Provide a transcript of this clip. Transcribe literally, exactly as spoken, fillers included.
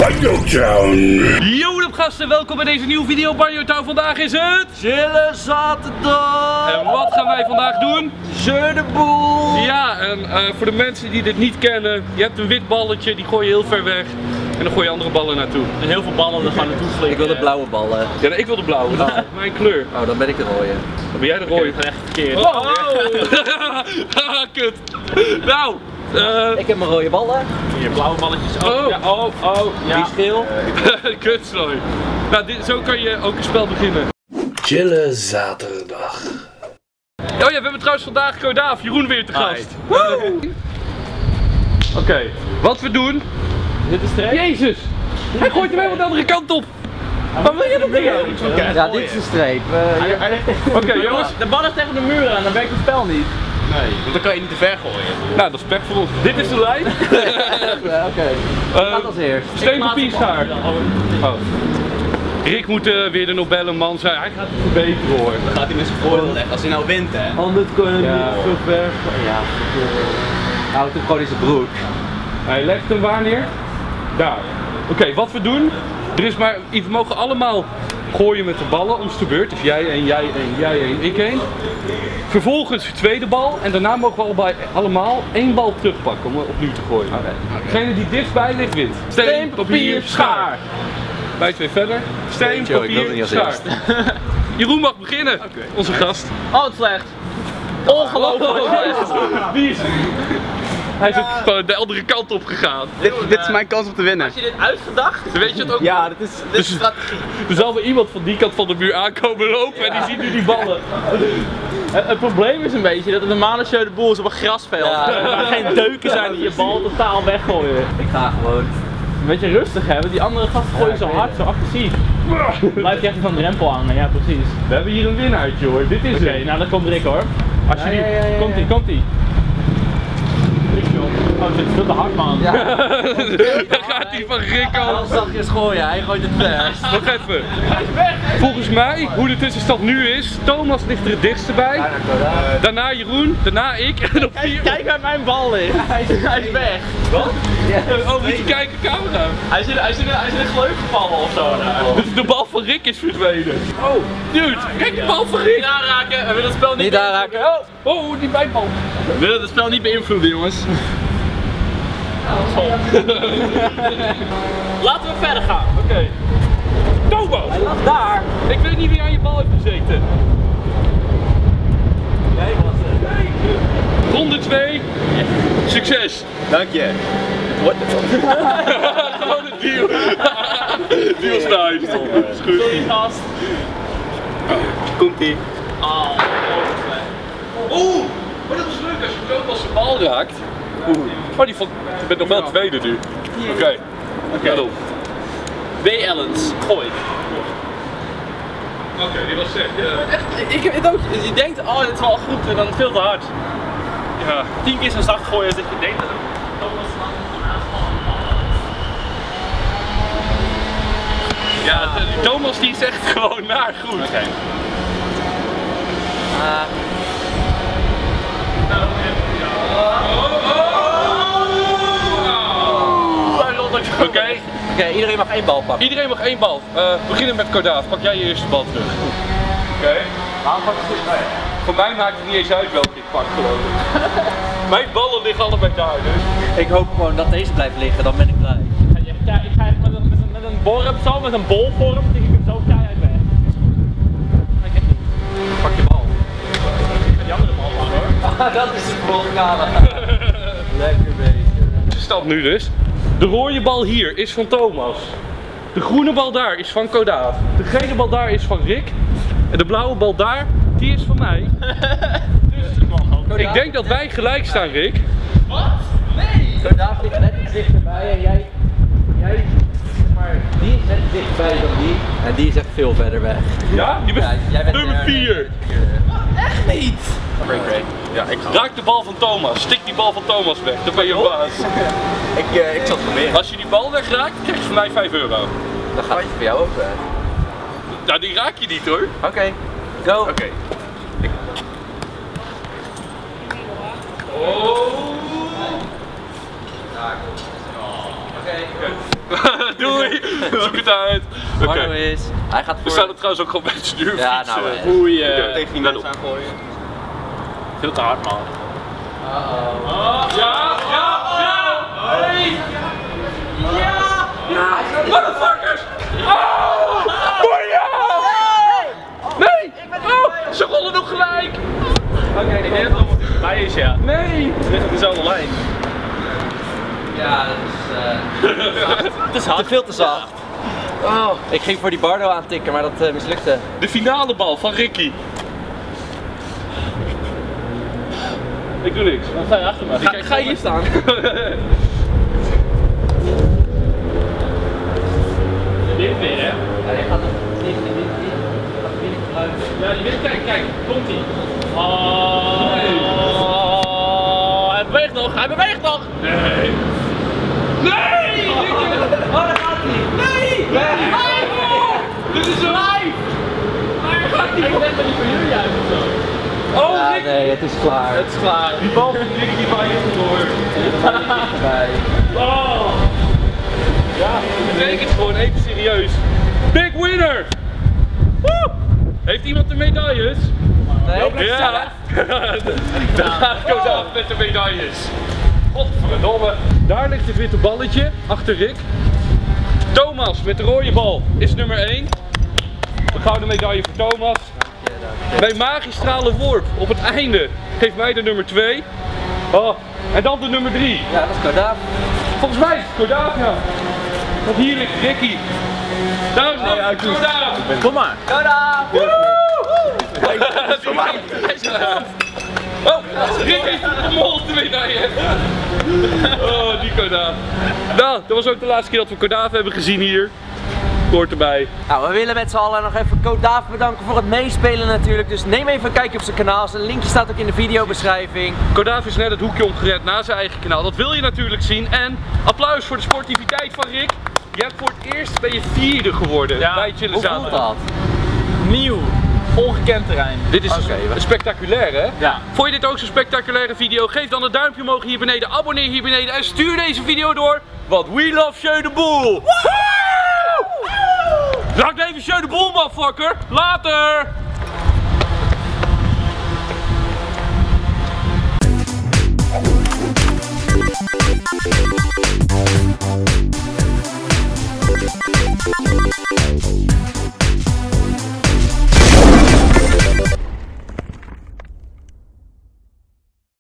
Banjo Town. Yo gasten, welkom bij deze nieuwe video Banjo Town. Vandaag is het Chillen zaterdag. En wat gaan wij vandaag doen? Jeu de boel. Ja, en uh, voor de mensen die dit niet kennen, je hebt een wit balletje, die gooi je heel ver weg. En dan gooi je andere ballen naartoe. En heel veel ballen er gaan naartoe vliegen. Ik wil de blauwe ballen. Ja, nee, ik wil de blauwe, dat is mijn kleur. Oh, dan ben ik de rode. Dan ben jij de rode. Echt verkeerd. Oh! oh. Kut. Nou, uh... Ik heb mijn rode ballen. Hier, blauwe balletjes. Oh, Oh. ja, oh, oh, ja. Die schil. Kutzooi. Nou, dit, zo kan je ook een spel beginnen. Chillen zaterdag. Oh ja, we hebben trouwens vandaag Kodaaf, Jeroen weer te gast. Oké, okay. Wat we doen... Dit is streep. Jezus! Hij gooit hem helemaal de andere kant op! Wat wil je nog meer? Ja, dit is een streep. Uh, ja. Oké okay, jongens. De bal is tegen de muur aan, dan werkt het spel niet. Nee, want dan kan je niet te ver gooien. Nou, dat is pech voor ons. Dit is de lijn. Oké, okay. uh, gaat als eerst. Steen, papier, schaar. Oh. Rick moet uh, weer de Nobelman zijn. Hij gaat het verbeteren hoor. Dan gaat hij met zijn voordeel leggen als hij nou wint hè. Anders kunnen we Ja. niet zo ver. Ja, houdt hem gewoon in zijn broek. Hij legt hem waar neer? Daar. Oké, okay, wat we doen. Er is maar, we mogen allemaal gooien met de ballen, ons de beurt. Dus jij en jij en jij en ik één. Vervolgens de tweede bal en daarna mogen we allebei, allemaal één bal terugpakken om opnieuw te gooien. Okay. Degene die dichtstbij ligt wint. Steen, papier, schaar. Wij twee verder. Steen, Joe, ik wil het papier, niet als schaar. eerst. Jeroen mag beginnen, Okay. onze gast. Oh, het slecht. Ongelooflijk. Wie is het? Hij is ook gewoon de andere kant op gegaan. Dit, dit is mijn kans om te winnen. Had je dit uitgedacht? Weet je het ook? Ja, dit is, dit is strategie. Er zal wel iemand van die kant van de muur aankomen lopen en die ziet nu die ballen. Het, het probleem is een beetje dat het normale Jeu de boel is op een grasveld. Ja. Waar geen deuken zijn die je bal totaal weggooien. Ik ga gewoon. Een beetje rustig hebben, die andere gasten gooien zo hard, zo agressief. Blijf je echt van de drempel hangen, ja precies. We hebben hier een winnaartje hoor, dit is Oké, het. nou dat komt Rick hoor. Als je Ja, nu, ja, ja, ja, komt ie, ja. komt ie. Oh, het zit veel te hard man. Ja. Daar gaat hij van Rick Dan al. zag je gooien, hij gooit het vers. Nog even. Volgens mij, hoe de tussenstand nu is, Thomas ligt er het dichtste bij. Daarna Jeroen, daarna ik en op vier. Kijk waar mijn bal ligt. Hij is, hij is weg. Wat? Oh, moet je kijken, camera. Hij is in, hij is in, hij is in een gleuf gevallen of zo. Dus de bal van Rick is verdwenen. Oh, dude, kijk de bal van Niet Rick. aanraken, we willen het spel niet Niet aanraken. Oh. Oh, die bijbal. We willen het spel niet beïnvloeden jongens. Laten we verder gaan. Oké. Okay. Thomas! Hij lag daar. Ik weet niet wie aan je bal heeft gezeten. Jij was het. Ronde twee. Succes! Dank je. What the fuck? Gewoon een deal. Die was nice. Is goed. Sorry gast. Komt ie. Oh, Oeh, maar dat is leuk als je Thomas zijn bal raakt. Oeh. Maar die vond, je bent nog wel tweede nu. Oké. Okay. Oké. Okay. B. Ellens, gooi. Oké, okay, die was echt. Uh... Echt, ik heb het ook. Je denkt, oh dit is wel goed en dan veel te hard. Ja. Tien keer zo zacht gooien als dat je denkt dat het. Ja, de, Thomas die is echt gewoon naar goed. Oké. Okay. Uh. Oké. Okay. Oké, okay, iedereen mag één bal pakken. Iedereen mag één bal. Uh, we beginnen met Kodaaf. Pak jij je eerste bal terug. Oké. Okay. Voor mij maakt het niet eens uit welke ik pak, geloof ik. Mijn ballen liggen allebei daar dus. Ik hoop gewoon dat deze blijft liggen, dan ben ik blij. Ja, ik ga echt met een, met een, met een borp zo, met een bolvorm, tik ik hem zo keihard weg. Ga ik echt doen. Pak je bal. Ik ga die andere bal pakken hoor. Ah, dat is de volgende. Lekker bezig. Stand nu dus. De rode bal hier is van Thomas. De groene bal daar is van Kodaaf. De gele bal daar is van Rick. En de blauwe bal daar, die is van mij. Dus ik denk dat wij gelijk staan, Rick. Wat? Nee! Kodaaf ligt net iets dichterbij en jij, jij, zeg maar, die is net iets dichterbij dan die. En die is echt veel verder weg. Ja? Je bent Ja, jij bent nummer vier. Echt niet! Break, break. Ja, ik ga. Raak de bal van Thomas. Stik die bal van Thomas weg. Dan ben je baas. Ik, uh, ik zal het proberen. Als je die bal wegraakt, krijg je van mij vijf euro. Dan gaat het voor jou ook weg. Nou, die raak je niet hoor. Oké, okay. Go. Oké. Okay. Oh. Oké. Doei! zoek het uit. Oké. Marno is, hij gaat We voor... staan er trouwens ook gewoon bij het stuur. Ja, fietsen. nou, eh, Oei, uh, Oké. Tegen die mensen aangooien. veel te hard man. Ja, ja, ja! Hey! Ja! Ja! Motherfuckers! Oh! Boeia! Nee! Oh! Ze rollen nog gelijk! Oké, ik denk dat het nog bij is, ja. Nee! Het ligt op dezelfde lijn. Ja, dat is... eh Het is hard. te veel te zacht. Oh, Ik ging voor die Bardo aantikken, maar dat eh, mislukte. de finale bal van Ricky. Ik doe niks. Dan sta je achter me. Ga, ga hier staan. Dit weer, hè? Ja, je gaat het niet in Ja, die wint, kijk, kijk, komt ie. Oh, hij beweegt nog, hij beweegt nog! Nee! Nee! Oh, daar gaat hij! Nee! Nee! Dit is een live! Waar gaat die? Ik denk dat die voor jullie juist of zo. Oh, Ja, Ricky! nee, het is klaar. Het is klaar. Die bal van Ricky die waait er door. Bij. Oh! Ja, dat betekent gewoon even serieus. Big winner! Woe! Heeft iemand de medailles? Nee, Ja! Daar gaat Kodaaf met de medailles. Godverdomme. Daar ligt het witte balletje, achter Rick. Thomas met de rode bal is nummer één. De gouden medaille voor Thomas. Bij magistrale worp op het einde geeft mij de nummer twee. Oh, en dan de nummer drie. Ja, dat is Kodaaf. Volgens mij is het Kodaaf, ja. Want hier ligt Ricky. Dames en heren, Kodaaf. Kom maar. Kodaaf! Voor mij. Oh, Rick heeft de vermolten medaille. Oh, die Kodaaf. Nou, dat was ook de laatste keer dat we Kodaaf hebben gezien hier. Hoort erbij. Nou, we willen met z'n allen nog even Kodaaf bedanken voor het meespelen natuurlijk. Dus neem even een kijkje op zijn kanaal. Zijn linkje staat ook in de videobeschrijving. Kodaaf is net het hoekje omgerend na zijn eigen kanaal. Dat wil je natuurlijk zien. En applaus voor de sportiviteit van Rick. Je hebt voor het eerst ben je vierde geworden Ja, bij Chillen Hoe voelt Zaterdag. dat? Nieuw. Ongekend terrein. Dit is Oké, we- spectaculair, hè? Ja. Vond je dit ook zo'n spectaculaire video? Geef dan een duimpje omhoog hier beneden, abonneer hier beneden en stuur deze video door. Want we love Sjeu de Boel! Dank even Sjeu de Boel, motherfucker! Later!